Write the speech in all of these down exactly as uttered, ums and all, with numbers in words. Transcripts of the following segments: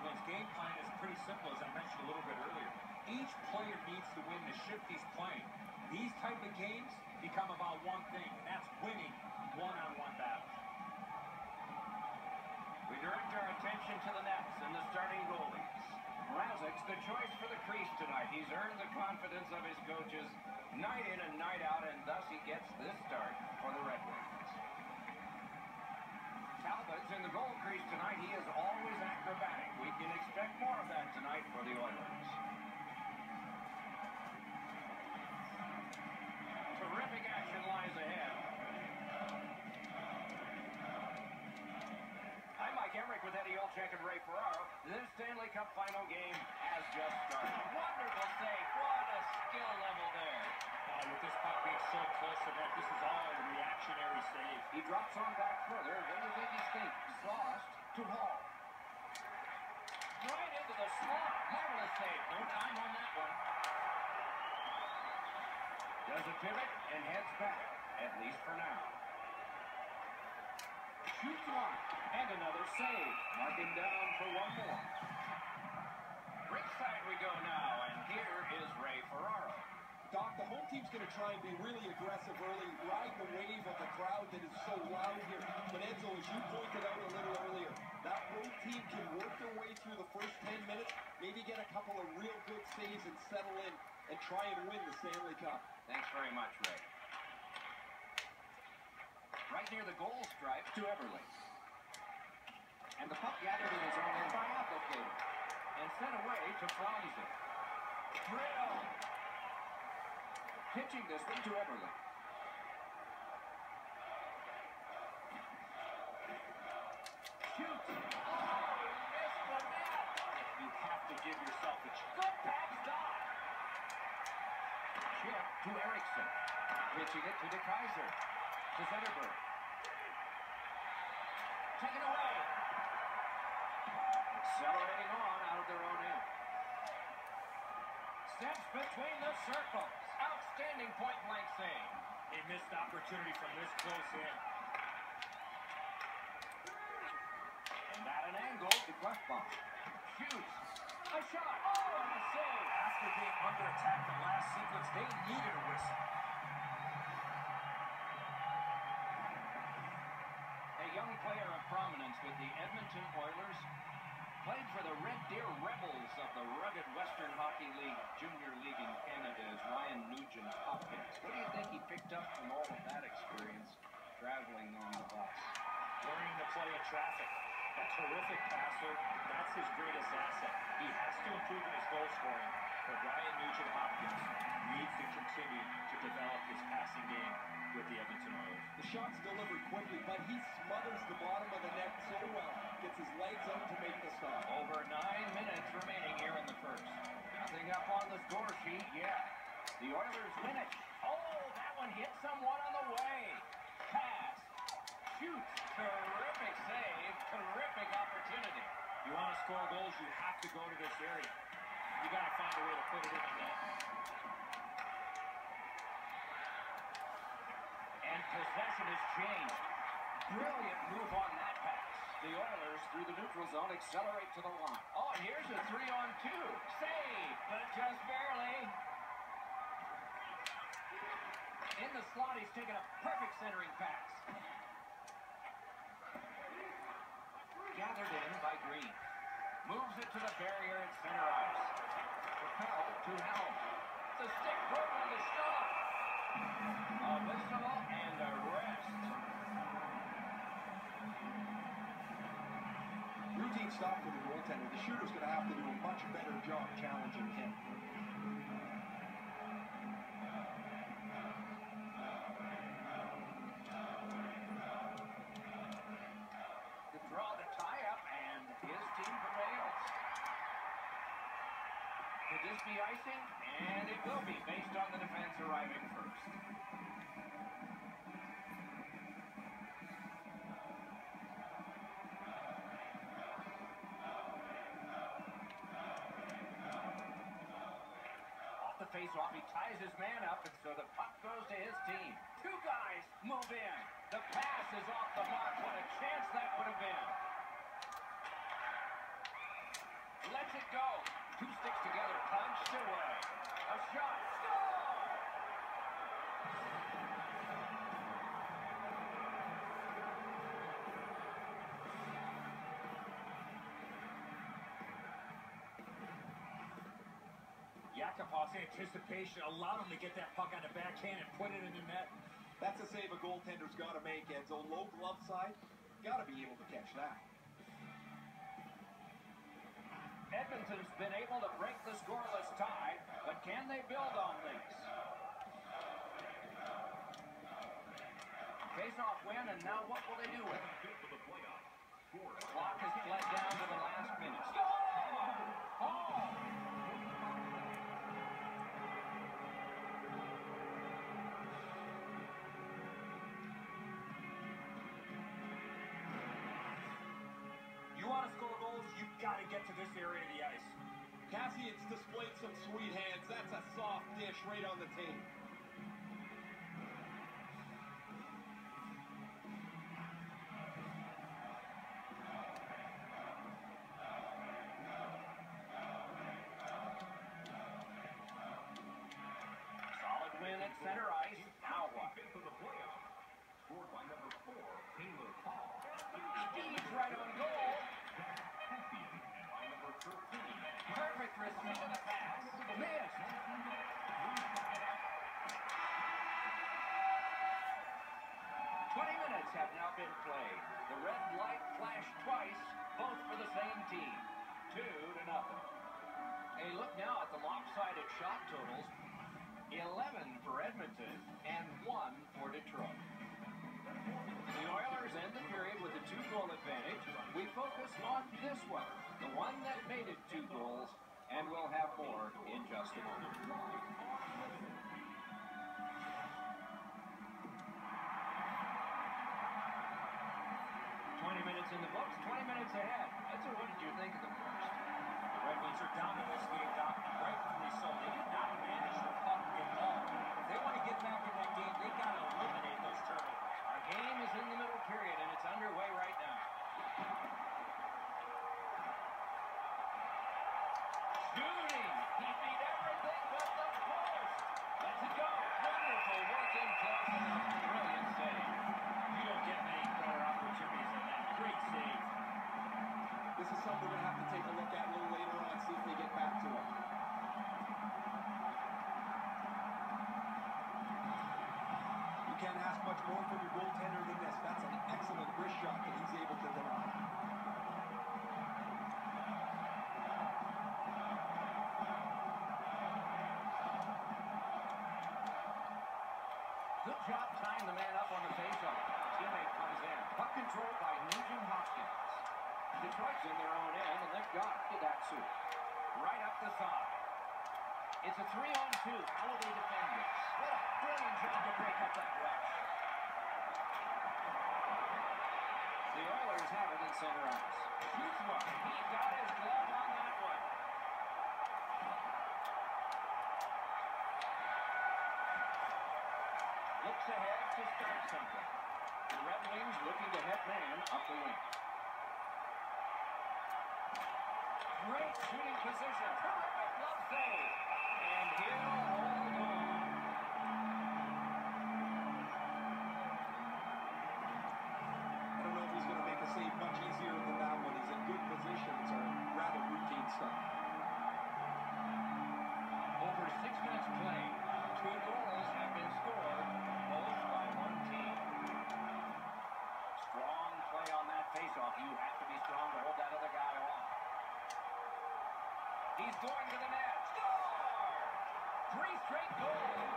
Oakland's game plan is pretty simple, as I mentioned a little bit earlier. Each player needs to win the shift he's playing. These type of games become about one thing, and that's winning one-on-one battles. We direct our attention to the nets and the starting goalies. Mrazek's the choice for the crease tonight. He's earned the confidence of his coaches night in and night out, and thus he gets this start for the Red Wings. Talbot's in the goal crease tonight. He is always acrobatic. We can expect more of that tonight for the Oilers. Terrific action lies ahead. I'm Mike Emmerich with Eddie Olczyk and Ray Ferraro. This Stanley Cup final game has just started. Wonderful save. What a skill level there. Uh, with this puck being so close to that, this is all a reactionary save. He drops on back further. Where do you think he's thinking? Lost to Hall. Right into the slot. Marvelous save. No time on that one. Does a pivot and heads back, at least for now. Shoots one. And another save. Mark him down for one more. Ringside we go now, and here is Ray Ferraro. Doc, the home team's going to try and be really aggressive early, ride the wave of the crowd that is so loud here. But Enzo, as you pointed out a little earlier, that road team can work their way through the first ten minutes, maybe get a couple of real good saves and settle in and try and win the Stanley Cup. Thanks very much, Ray. Right near the goal stripe to Everly. And the puck gathered in his own end by Applicator. And sent away to Franzen. Drill! Pitching this one to Everly. Shoots! Oh, he missed the net! You have to give yourself a chance. Good pass stop! Chip to Erickson. Pitching it to DeKaiser. To Zetterberg. Taken away. Accelerating on out of their own end. Steps between the circles. Outstanding point-blank save. A missed opportunity from this close in. And at an angle to Klefbom. Shoots. A shot. Oh, and a save. After being under attack the last sequence, they needed a whistle. A young player of prominence with the Edmonton Oilers. Played for the Red Deer Rebels of the rugged Western Hockey League, Junior League in Canada, is Ryan Nugent Hopkins. What do you think he picked up from all of that experience traveling on the bus? Learning to play in traffic. A terrific passer. That's his greatest asset. He has to improve in his goal scoring, but Ryan Nugent Hopkins needs to continue to develop his passing game with the Edmonton Oilers. The shot's delivered quickly, but he smothers the bottom of the net so well. Gets his legs out to make the stop. Over nine minutes remaining here in the first. Nothing up on the score sheet yet. The Oilers win it. Oh, that one hit someone on the way. Pass. Shoots. Terrific save. Terrific opportunity. You want to score goals, you have to go to this area. You got to find a way to put it in the net. And possession has changed. Brilliant move on that pass. The Oilers, through the neutral zone, accelerate to the line. Oh, and here's a three-on-two. Save, but just barely. In the slot, he's taken a perfect centering pass. Gathered in by Green. Moves it to the barrier at center ice. Propelled to Helm. The stick broke on the shot. A whistle and a rest. Routine stop for the goaltender. The shooter's going to have to do a much better job challenging him. The draw, the tie-up, and his team prevails. Could this be icing? And it will be, based on the defense arriving first. Off the face-off, he ties his man up, and so the puck goes to his team. Two guys move in. The pass is off the mark. What a chance that would have been. Lets it go. Two sticks together, punched away. A shot. Score! Yakupov's anticipation allowed him to get that puck on the backhand and put it in the net. That's a save a goaltender's got to make, Enzo. Low glove side, got to be able to catch that. Edmonton's been able to break the scoreless tie, but can they build on this? Face-off win, and now what will they do with it? The clock has bled down to the last minute. Score! Oh! You want to score goals, you've got to get to this area of the ice. Cassian's displayed some sweet hands. That's a soft dish right on the tape. Solid win at center ice. Now what? Scored by number four, Taylor Hall. Steve's right on goal. Cassian by number thirteen. Perfect receipt of the pass. Missed. Twenty minutes have now been played. The red light flashed twice, both for the same team. Two to nothing. A look now at the lopsided shot totals. Eleven for Edmonton and one for Detroit. The Oilers end the period with a two-goal advantage. We focus on this one, the one that made it two goals, and we'll have more in just a moment. twenty minutes in the books, twenty minutes ahead. Edson, what did you think of the first? The Red Wings are down in this game, Doc, rightfully so. They did not manage the puck at all. If they want to get back in that game, they got to eliminate those turnovers. Our game is in the middle period, and it's underway right now. Shooting! He beat everything but the post! Let's it go! Wonderful work in close enough. Brilliant save. You don't get many better opportunities than that. Great save. This is something we're going to have to take a look at a little later on, see if they get back to it. You can't ask much more from your goaltender than this. That's an excellent wrist shot that he's able to deny. Good job tying the man up on the faceoff. Teammate comes in. Puck controlled by Nugent Hopkins. Detroit's in their own end, and they've got Hidatsu. Right up the side. It's a three on two. How will they defend this? What a brilliant job to break up that rush. The Oilers have it in center ice. Shoots one. He got his glove on that one. Looks ahead to start something. The Red Wings looking to head man up the wing. Great shooting position. Terrific glove save. And he'll hold on. I don't know if he's going to make the save much easier than that one. He's in good position. It's a rather routine stuff. Over six minutes played. Two goals have been scored, both by one team. Strong play on that faceoff. You have to be strong to hold that other guy off. He's going to the net. Score! Three straight goals.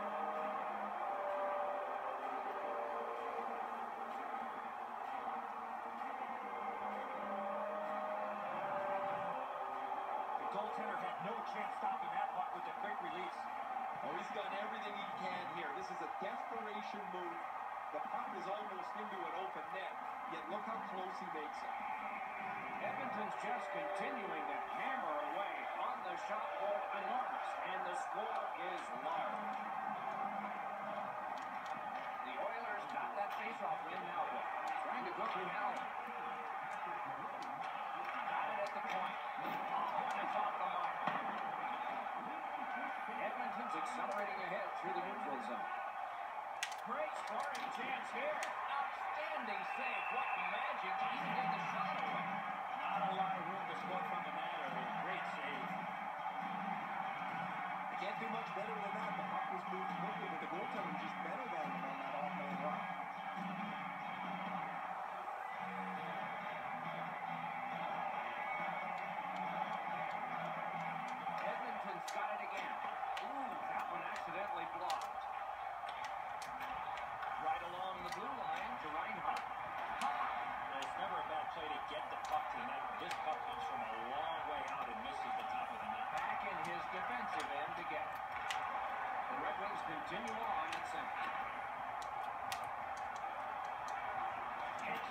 The goaltender had no chance stopping that puck with a quick release. Oh, he's done everything he can here. This is a desperation move. The puck is almost into an open net, yet look how close he makes it. Edmonton's just continuing to hammer away on the shot board, enormous, and the score is large. The Oilers got that faceoff win now. Trying to go through Allen. Got it at the point.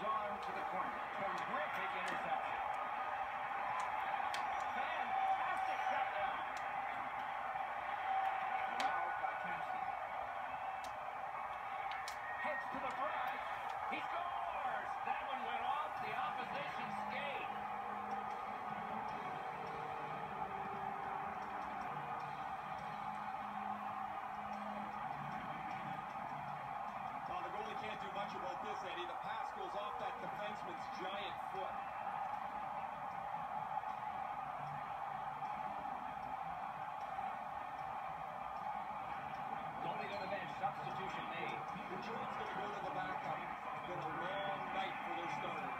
gone to the corner. Terrific interception. Fantastic shutdown. Now Kaczynski. Heads to the front. He scores! That one went off the opposition skate. Well, the goalie can't do much about this, Eddie. The pass goes off that defenseman's giant foot. Goalie to the bench. Substitution made. Detroit's going to go to the backup. Been a long night for their starter.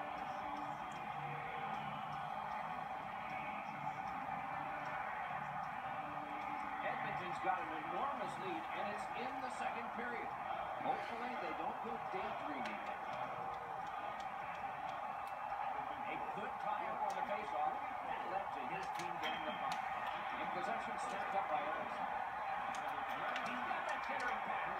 Edmonton's got an enormous lead, and it's in the second period. Hopefully, they don't go daydreaming. A good tie-up on the face-off. That led to his team getting the puck. In possession, snapped up by Erickson. He's got that centering pass.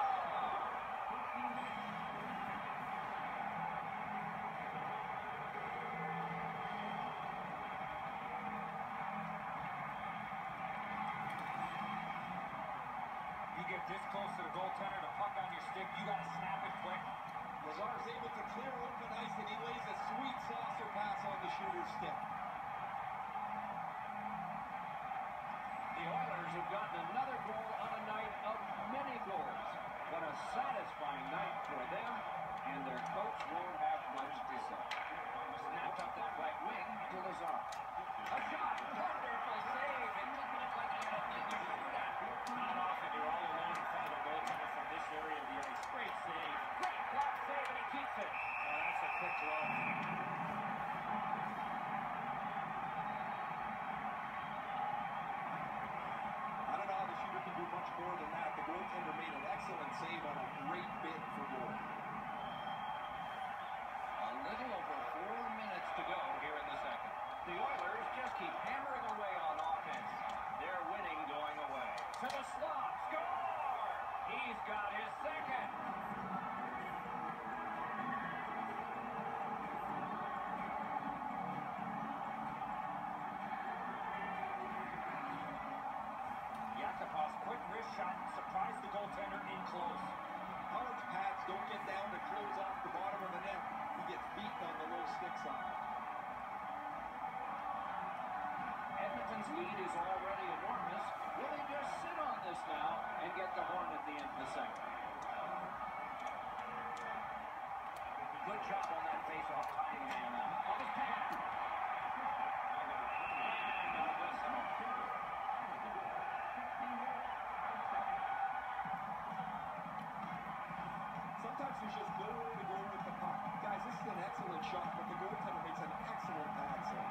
You get this close to the goaltender, the puck on your stick, you got to snap it quick. Lazar's able to clear open ice, and he lays a sweet saucer pass on the shooter's stick. The Oilers have gotten another goal on a night of many goals. What a satisfying night for them, and their coach won't have much to say. Snapped up that right wing to Lazar. A shot! Wonderful save! It didn't look like he had anything to shoot at. Not often you're all alone in front of the goaltender from this area of the ice. Great save. Great block save, and he keeps it. Oh, that's a quick draw. I don't know how the shooter can do much more than that. The goaltender made an excellent save on a great bid for goal. A little over four minutes to go here in the second. The Oilers just keep hammering away on offense. They're winning going away. To the slot. Score! He's got his second. Yakupov, quick wrist shot, surprised the goaltender in close. Howard's pads don't get down to close off the bottom of the net. He gets beaten on the low stick side. Edmonton's lead is already enormous. Will they just sit on this now and get the horn at the end of the second? Good job on that face-off, tying man up. On his pad. And a whistle. Sometimes there's just nowhere to go with the puck. Guys, this is an excellent shot, but the goaltender makes an excellent pad save.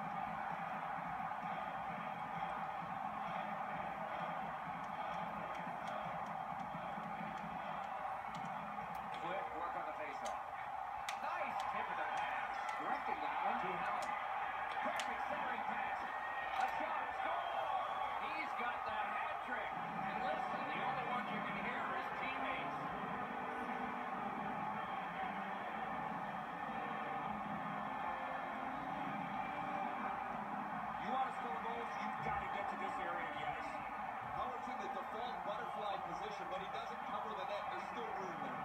Quick work on the face-off. Nice tip of the pass. Directing that one to Allen. Perfect centering pass. A shot. Score! He's got that hat trick. And listen, the only ones you can hear are his teammates. You want to score goals, you've got to get to this area of the ice. Howard's in the default butterfly position, but he doesn't cover the net. There's still room there.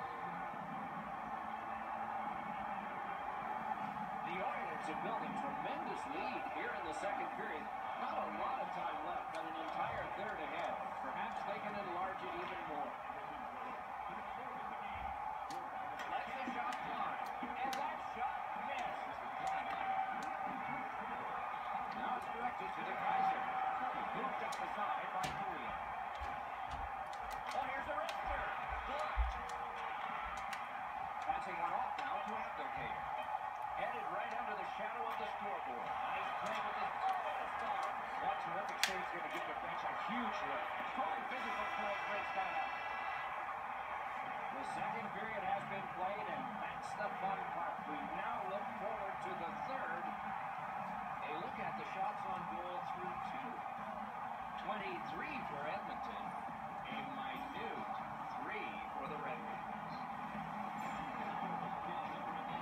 The Oilers have built a tremendous lead here in the second period. Not a lot of time left, but an entire third ahead. Perhaps they can enlarge it even more. Let the shot fly. And that shot missed. Now it's directed to the Kaiser. Moved up the side by Julian. Oh, here's a wrister. Blocked. Passing one off now to Abdelkader. Headed right under the shadow of the scoreboard. Nice play with his oh, and a stop. That terrific save's going to give the bench a huge lift. Strong physical play breaks that up. The second period has been played, and that's the fun part. We now look forward to the third. A look at the shots on goal through two. twenty-three for Edmonton. A minute three for the Red Wings.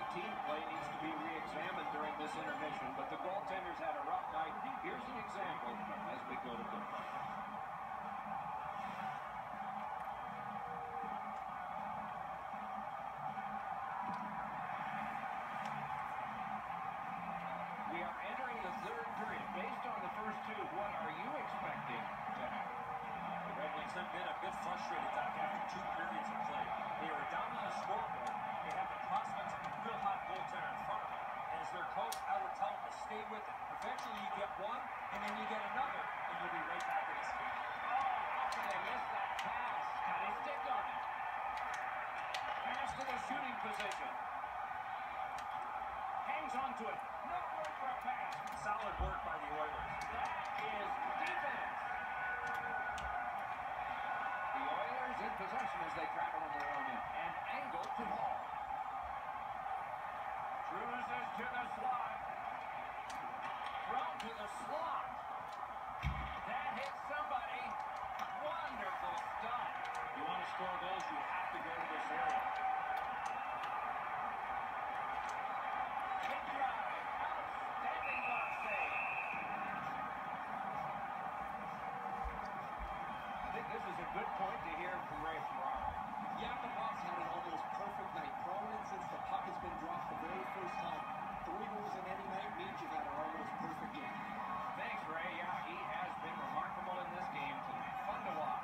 team play needs to be re-examined during this intermission, but the goaltenders had a rough night. Here's an example as we go to go. We are entering the third period. Based on the first two, what are you expecting to happen? The Red Wings have been a bit frustrated, Doc, after two periods of play. They were down on the scoreboard. They have the prospects of a real hot goaltender in front of them. And as their coach, I would tell them to stay with it. Eventually you get one, and then you get another, and you'll be right back in this game. Oh, how can they miss that pass? Got his stick on it. Pass to the shooting position. Hangs on to it. No room for a pass. Solid work by the Oilers. That is defense. The Oilers in possession as they travel in their own end. And angle to Hall. Cruises to the slot. Thrown to the slot. That hits somebody. Wonderful stuff. You want to score goals, you have to go to this area. Big drive. Outstanding glove save. I think this is a good point to hear from Ray Ferraro. Yakupov's had an almost perfect night. Prominent since the puck has been dropped the very first time. Three goals in any night means you've had an almost perfect game. Thanks, Ray. Yeah, he has been remarkable in this game tonight. Fun to watch.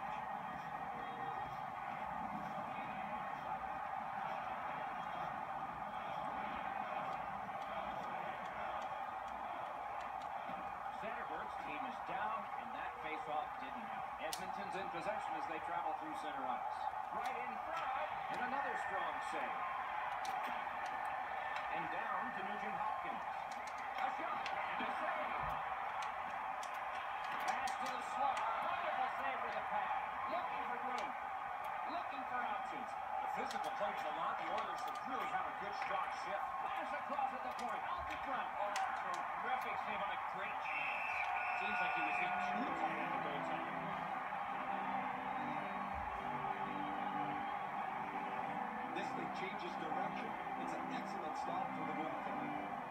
Centerberg's team is down, and that face-off didn't help. Edmonton's in possession as they travel through center ice. Right in front, and another strong save. And down to Nugent Hopkins. A shot and a save. Pass to the slot. Wonderful save with a pass. Looking for room. Looking for options. The physical plays a lot. The Oilers have really have a good, strong shift. Pass across at the point. Out the front. Oh, terrific save on a great chance. Seems like he was in too tight on the goaltender. This thing changes direction. It's an excellent stop for the goaltender.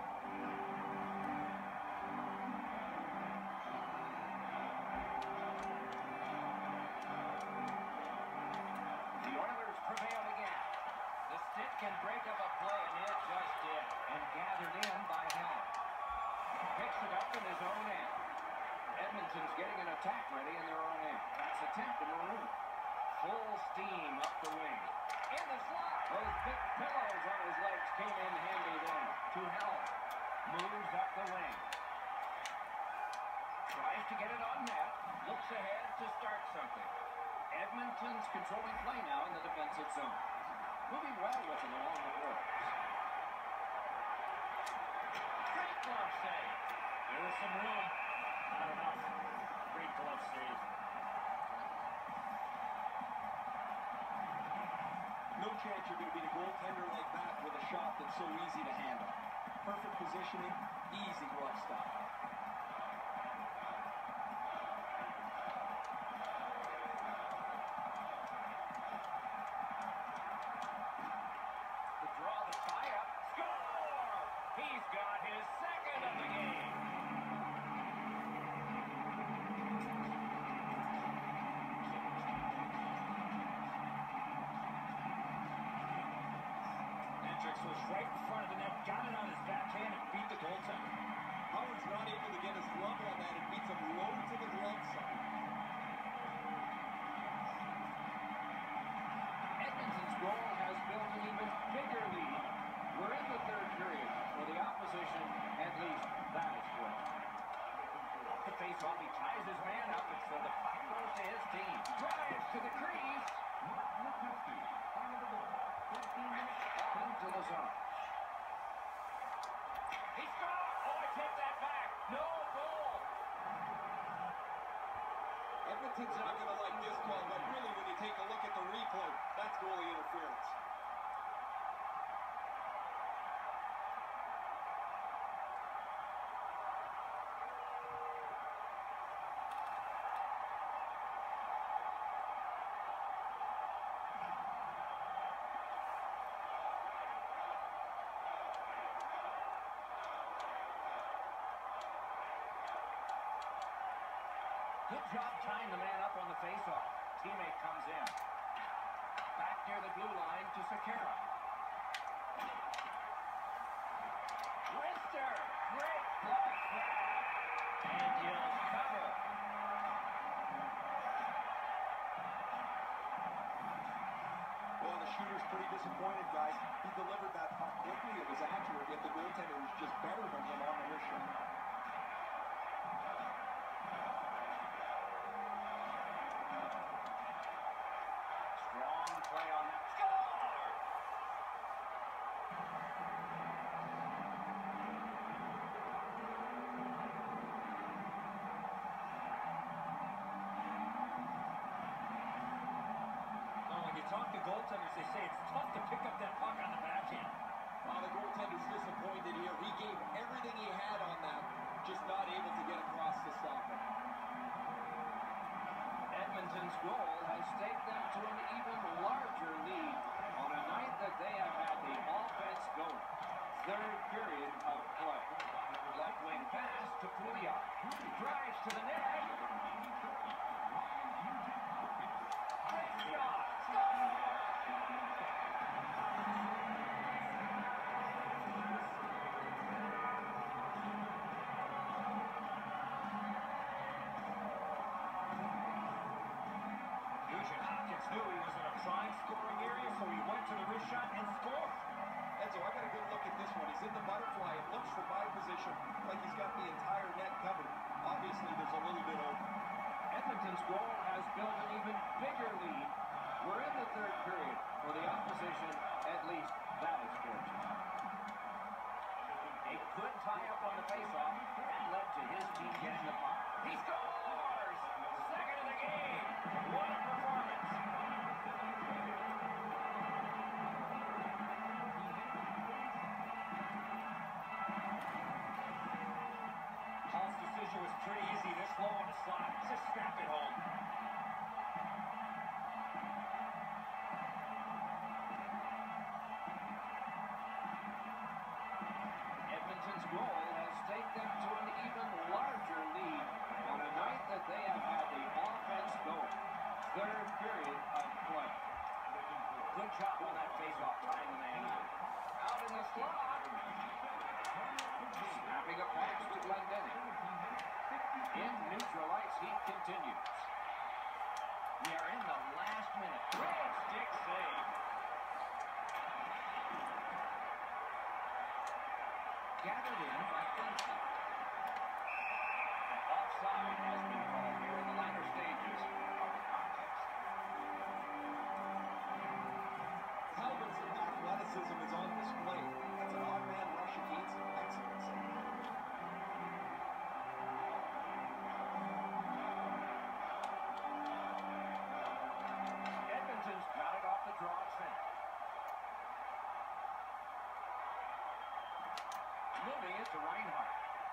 The Oilers prevail again. The stick can break up a play, and it just did. And gathered in by Hell. Picks it up in his own end. Edmonton's getting an attack ready in their own end. That's attempt to Maroon. Full steam up the wing. In the slot. Those big pillows on his legs came in handy then. To Hell. Moves up the wing. Tries to get it on net. Looks ahead to start something. Edmonton's controlling play now in the defensive zone. Moving well with it along the boards. Great glove save. There was some room. Not enough. Great glove save. No chance you're going to beat a goaltender like that with a shot that's so easy to handle. Perfect positioning, easy glove stop. The draw, the tie-up. Score! He's got his second of the game. Hendricks was right in front of the net, got it on his backhand, and beat the goaltender. Howard's not able to get his glove on that. It beats him low to the glove side. Edmonton's goal has built an even bigger lead. We're in the third period. For the opposition, at least that is good. The face-off, he ties his man up, and so the puck goes to his team. Drives to the crease. Mark Lukowski, final the goal. fifteen minutes. Into the zone. He scored! Oh, I take that back. No goal. Edmonton's not going to like this call, but really when you take a look at the replay, that's goalie interference. Good job tying the man up on the faceoff. Teammate comes in. Back near the blue line to Sekera. Wrister. Great block back. And he'll cover. Well, the shooter's pretty disappointed, guys. He delivered that puck quickly. It was accurate, yet the goaltender was just better than him on the wrist shot. Strong play on that. Score! Now, when you talk to goaltenders, they say it's tough to pick up that puck on the backhand. Well, the goaltender's disappointed here. He gave everything he had on that, just not able to get across to stop it. Edmonton's goal has taken them to an even larger lead on a night that they have had the offense going. Third period of play. Left wing pass to Pouliot. Drives to the net. Great shot. Score! Nugent Hopkins knew he was in a prime scoring area, so he went to the wrist shot and scored. Enzo, I got a good look at this one. He's in the butterfly. It looks from my position like he's got the entire net covered. Obviously, there's a little bit open. Edmonton's goal has built an even bigger lead. We're in the third period. For the opposition, at least that is fortunate. A good tie-up on the faceoff. That led to his team getting the puck. He scores! Second of the game. What a performance. Hall's decision was pretty easy. This low on the slot. Just snap it home. Edmonton's goal has taken them to an even larger lead on a night that they have had the offense going. Third period of play. Good job on that faceoff, tying the man up. Out in the slot. Snapping a pass to Glendening. In neutral ice, he continues. We are in the last minute. Great stick save. Gathered in by Benson. Offside has been called here in the latter stages of the contest. Talbot's athleticism is on display. That's an odd man rush against him. Excellent save. Edmonton's got it off the draw at center. Moving it to Reinhart.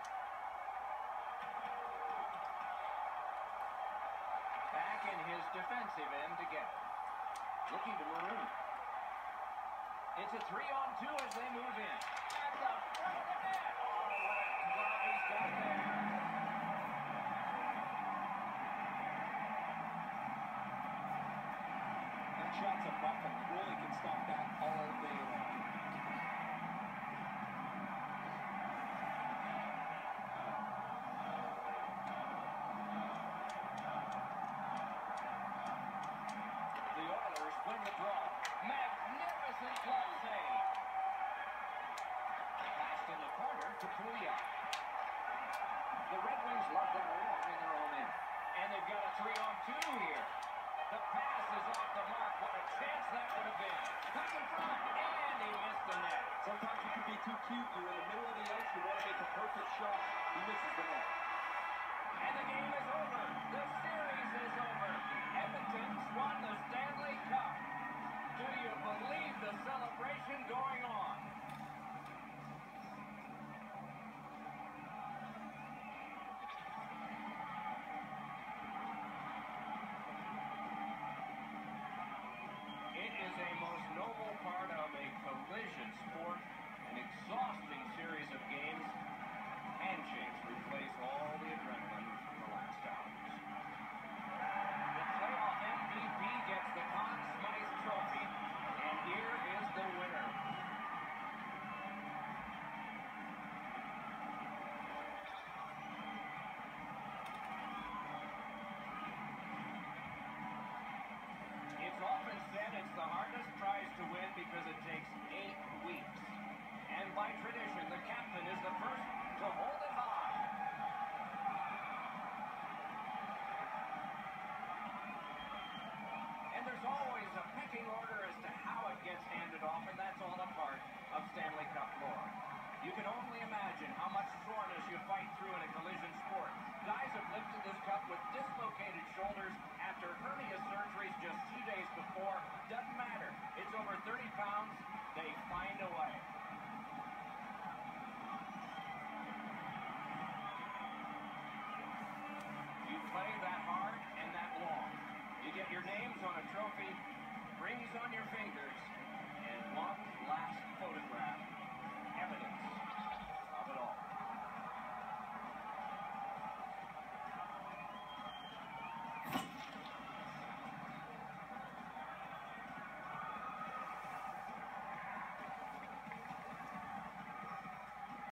Back in his defensive end again. Looking to Maroon. It's a three-on-two as they move in. At the front of the net. Oh, what a glove he's got there. That shot's a bucket. The goalie can stop that all day long. The Oilers win the draw. Magnificent glove save. Passed in the corner to Pouliot. The Red Wings love them along in their own end. And they've got a three-on-two here. The pass is off the mark. What a chance that would have been. Who's in front? And he missed the net. Sometimes you can be too cute. You're in the middle of the ice. You want to make a perfect shot. He misses the net. And the game is over. The series is over. Edmonton's won the Stanley Cup. Do you believe the celebration going on? It is a most noble part of a collision sport, an exhausting series of games. Handshakes replace all the adrenaline from the last hours. And by tradition, the captain is the first to hold it high. And there's always a pecking order as to how it gets handed off, and that's all a part of Stanley Cup lore. You can only imagine how much soreness you fight through in a collision sport. Guys have lifted this cup with dislocated shoulders